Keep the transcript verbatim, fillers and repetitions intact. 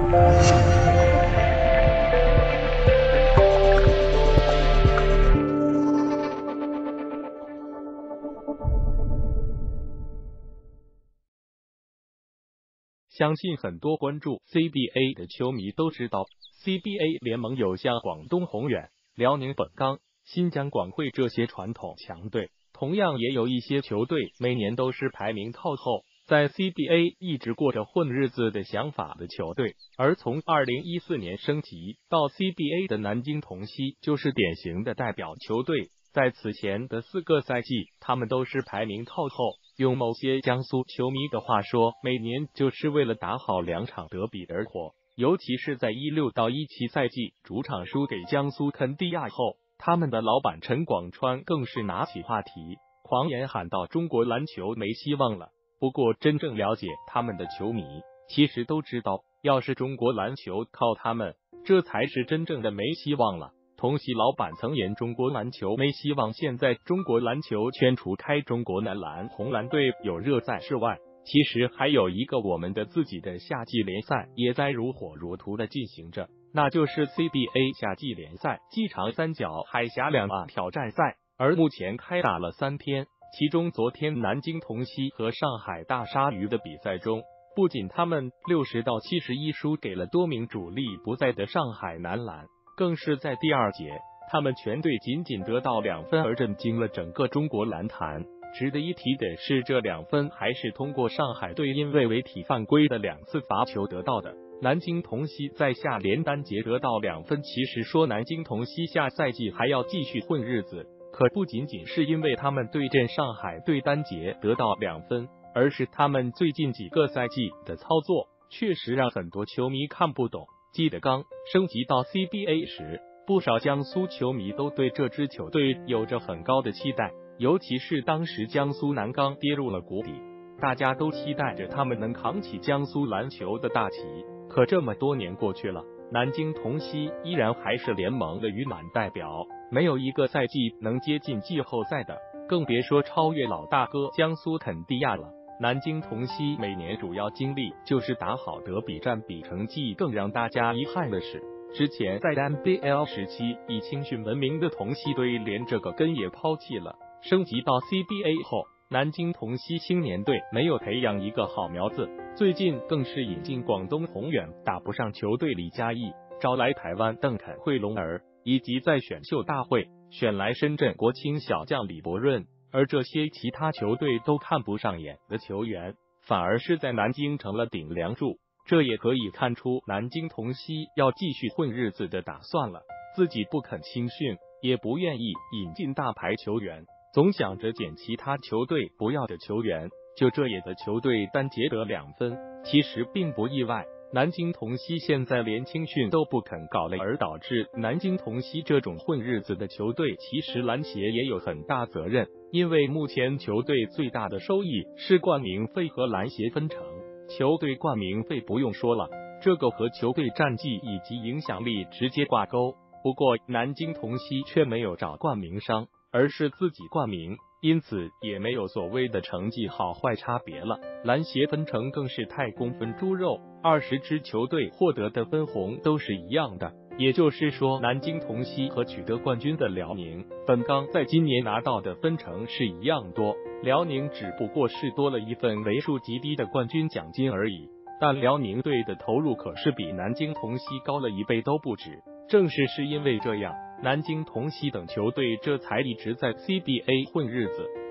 相信很多关注 C B A 的球迷都知道 ，C B A 联盟有像广东宏远、辽宁本钢、新疆广汇这些传统强队，同样也有一些球队每年都是排名靠后，在 C B A 一直过着混日子的想法的球队。而从二零一四年升级到 C B A 的南京同曦就是典型的代表球队。在此前的四个赛季，他们都是排名靠后。用某些江苏球迷的话说，每年就是为了打好两场德比而活。尤其是在一六到一七赛季主场输给江苏肯蒂亚后，他们的老板陈广川更是拿起话题，狂言喊道：“中国篮球没希望了。”不过，真正了解他们的球迷其实都知道，要是中国篮球靠他们，这才是真正的没希望了。同曦老板曾言中国篮球没希望，现在中国篮球圈除开中国男篮红蓝队有热赛事外，其实还有一个我们的自己的夏季联赛也在如火如荼的进行着，那就是 C B A 夏季联赛暨长三角海峡两岸挑战赛，而目前开打了三天，其中昨天南京同曦和上海大鲨鱼的比赛中，不仅他们六十到七十一输给了多名主力不在的上海男篮，更是在第二节，他们全队仅仅得到两分而震惊了整个中国篮坛。值得一提的是，这两分还是通过上海队因为违体犯规的两次罚球得到的。南京同曦在下联单节得到两分，其实说南京同曦下赛季还要继续混日子，可不仅仅是因为他们对阵上海队单节得到两分，而是他们最近几个赛季的操作确实让很多球迷看不懂。记得刚升级到 C B A 时，不少江苏球迷都对这支球队有着很高的期待，尤其是当时江苏南钢跌入了谷底，大家都期待着他们能扛起江苏篮球的大旗。可这么多年过去了，南京同曦依然还是联盟的鱼腩代表，没有一个赛季能接近季后赛的，更别说超越老大哥江苏肯蒂亚了。南京同曦每年主要精力就是打好德比战，比成绩更让大家遗憾的是，之前在 N B L 时期以青训闻名的同曦队连这个根也抛弃了。升级到 C B A 后，南京同曦青年队没有培养一个好苗子，最近更是引进广东宏远打不上球队李佳毅，招来台湾邓肯惠龙儿，以及在选秀大会选来深圳国青小将李伯润。而这些其他球队都看不上眼的球员，反而是在南京成了顶梁柱。这也可以看出南京同曦要继续混日子的打算了，自己不肯青训，也不愿意引进大牌球员，总想着捡其他球队不要的球员。就这野的球队单节得两分，其实并不意外。南京同曦现在连青训都不肯搞了，而导致南京同曦这种混日子的球队，其实篮协也有很大责任，因为目前球队最大的收益是冠名费和篮协分成。球队冠名费不用说了，这个和球队战绩以及影响力直接挂钩。不过南京同曦却没有找冠名商，而是自己冠名，因此也没有所谓的成绩好坏差别了。篮协分成更是太公分猪肉，二十支球队获得的分红都是一样的，也就是说南京同曦和取得冠军的辽宁、本钢在今年拿到的分成是一样多，辽宁只不过是多了一份为数极低的冠军奖金而已，但辽宁队的投入可是比南京同曦高了一倍都不止。正是是因为这样，南京同曦等球队这才一直在 C B A 混日子。